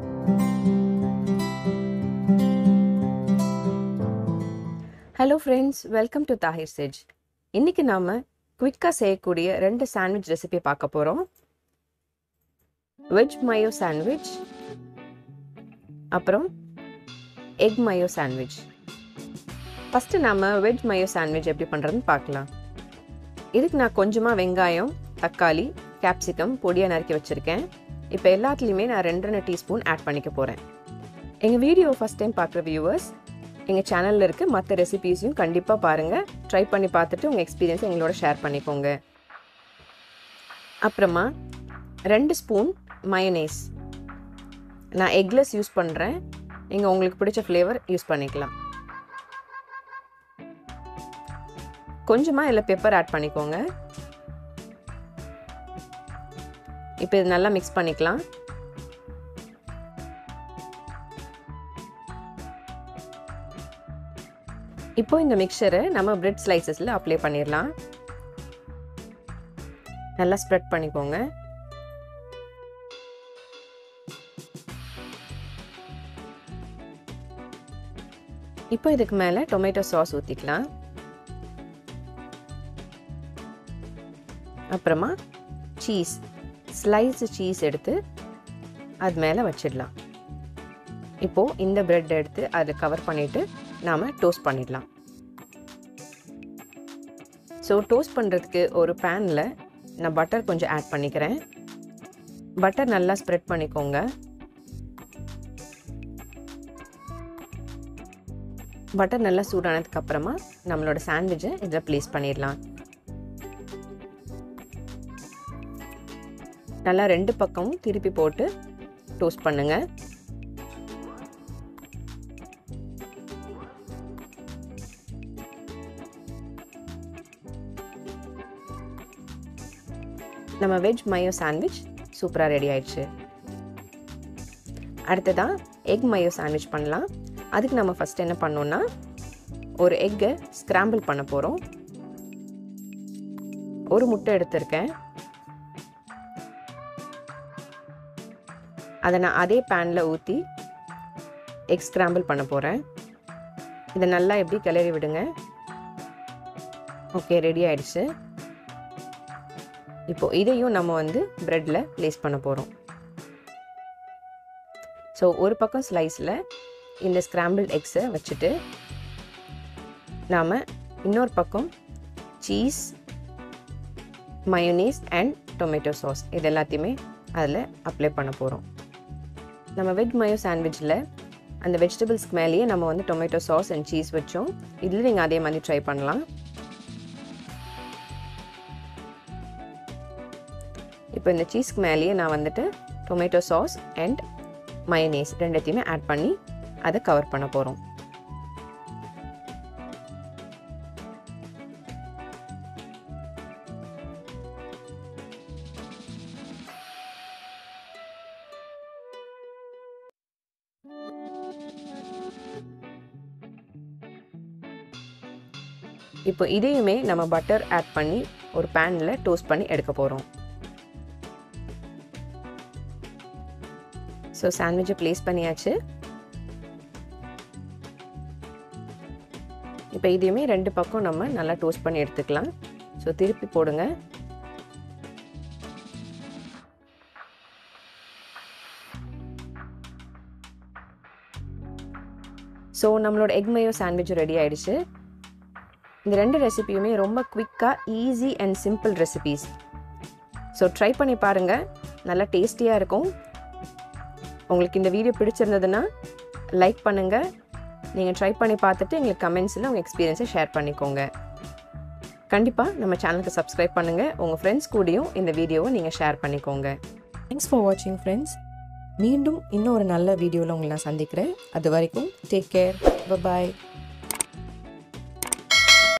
Hello friends, welcome to Tahir Veg. இன்னைக்கு நாம குயிக்கா செய்யக்கூடிய ரெண்டு சாண்ட்விச் ரெசிபி பார்க்க போறோம். Veg Mayo Sandwich அப்புறம் Egg Mayo Sandwich. ஃபர்ஸ்ட் நாம Veg Mayo Sandwich எப்படி பண்றதுன்னு பார்க்கலாம். இதுக்கு நான் கொஞ்சமா வெங்காயம், தக்காளி, capsicum பொடியா நறுக்கி வச்சிருக்கேன். இப்போ எல்லாத்துலயுமே நான் 2.5 டீஸ்பூன் ஆட் பண்ணிக்க போறேன். எங்க வீடியோ ஃபர்ஸ்ட் டைம் பார்க்குற வியூவர்ஸ் எங்கள் சேனலில் இருக்க மற்ற ரெசிபீஸையும் கண்டிப்பாக பாருங்கள். ட்ரை பண்ணி பார்த்துட்டு உங்கள் எக்ஸ்பீரியன்ஸை எங்களோட ஷேர் பண்ணிக்கோங்க. அப்புறமா 2 ஸ்பூன் மயோனைஸ். நான் எக்லெஸ் யூஸ் பண்ணுறேன். நீங்கள் உங்களுக்கு பிடிச்ச ஃப்ளேவர் யூஸ் பண்ணிக்கலாம். கொஞ்சமாக இதில் பெப்பர் ஆட் பண்ணிக்கோங்க. இப்போ இது நல்லா மிக்ஸ் பண்ணிக்கலாம். இப்போ இந்த மிக்சரை நம்ம பிரெட் ஸ்லைசஸ்ல அப்ளை பண்ணிடலாம். நல்லா ஸ்ப்ரெட் பண்ணிக்கோங்க. இப்போ இதுக்கு மேல டொமேட்டோ சாஸ் ஊத்திக்கலாம். அப்புறமா சீஸ், ஸ்லைஸ் சீஸ் எடுத்து அது மேல வச்சிடலாம். இப்போ இந்த பிரெட் எடுத்து அதை கவர் பண்ணிட்டு நாம டோஸ்ட் பண்ணிடலாம். ஸோ டோஸ்ட் பண்ணுறதுக்கு ஒரு பேனில் நான் பட்டர் கொஞ்சம் ஆட் பண்ணிக்கிறேன். பட்டர் நல்லா ஸ்ப்ரெட் பண்ணிக்கோங்க. பட்டர் நல்லா சூடானதுக்கு அப்புறமா நம்மளோட சாண்ட்விட்சை இதில் ப்ளேஸ் பண்ணிடலாம். நல்லா 2 பக்கமும் திருப்பி போட்டு டோஸ்ட் பண்ணுங்க. நம்ம வெஜ் மயோ சாண்ட்விச் சூப்பராக ரெடி ஆயிடுச்சு. அடுத்ததான் எக் மயோ சாண்ட்விச் பண்ணலாம். அதுக்கு நம்ம ஃபர்ஸ்ட் என்ன பண்ணோம்னா ஒரு எக்கை ஸ்கிராம்பிள் பண்ண போகிறோம். ஒரு முட்டை எடுத்திருக்கேன். அதை நான் அதே பேனில் ஊற்றி எக் ஸ்கிராம்பிள் பண்ண போகிறேன். இதை நல்லா எப்படி கிளறி விடுங்க. ஓகே, ரெடி ஆயிடுச்சு. இப்போ இதையும் நம்ம பிரெட்ல ப்ளேஸ் பண்ண போறோம். ஸோ ஒரு பக்கம் ஸ்லைஸில் இந்த ஸ்கிராம்பிள் எக்ஸை வச்சுட்டு நாம இன்னொரு பக்கம் cheese, mayonnaise and tomato sauce இது எல்லாத்தையுமே அதில் அப்ளை பண்ண போகிறோம். நம்ம வெஜ் மயோ சாண்ட்விச்சில் அந்த வெஜிடபிள்ஸ்க்கு மேலேயே நம்ம டொமேட்டோ சாஸ் அண்ட் சீஸ் வச்சோம். இதில் நீங்கள் அதே மாதிரி ட்ரை பண்ணலாம். இப்போ இந்த சீஸ்க்கு மேலேயே நான் டொமேட்டோ சாஸ் அண்ட் மயோனீஸ் ரெண்டுத்தையுமே ஆட் பண்ணி அதை கவர் பண்ண போகிறோம். இப்போ இதையுமே நம்ம பட்டர் ஆட் பண்ணி ஒரு பேனில் டோஸ்ட் பண்ணி எடுக்க போகிறோம். ஸோ சாண்ட்விட்சை ப்ளேஸ் பண்ணியாச்சு. இப்போ இதையுமே 2 பக்கம் நம்ம நல்லா டோஸ்ட் பண்ணி எடுத்துக்கலாம். ஸோ திருப்பி போடுங்க. ஸோ நம்மளோட எக் மயோ சாண்ட்விச் ரெடி ஆயிடுச்சு. இந்த 2 ரெசிபியுமே ரொம்ப குவிக்காக easy and simple recipes. So try பண்ணி பாருங்கள். நல்லா டேஸ்டியாக இருக்கும். உங்களுக்கு இந்த வீடியோ பிடிச்சிருந்ததுன்னா லைக் பண்ணுங்கள். நீங்கள் ட்ரை பண்ணி பார்த்துட்டு எங்களுக்கு கமெண்ட்ஸில் உங்கள் எக்ஸ்பீரியன்ஸை ஷேர் பண்ணிக்கோங்க. கண்டிப்பாக நம்ம சேனலுக்கு சப்ஸ்கிரைப் பண்ணுங்கள். உங்கள் ஃப்ரெண்ட்ஸ் கூடயும் இந்த வீடியோவை நீங்கள் ஷேர் பண்ணிக்கோங்க. தேங்க்ஸ் ஃபார் வாட்சிங் ஃப்ரெண்ட்ஸ். மீண்டும் இன்னும் ஒரு நல்ல வீடியோவில் உங்களை நான் சந்திக்கிறேன். அது வரைக்கும் டேக் கேர். பாய்.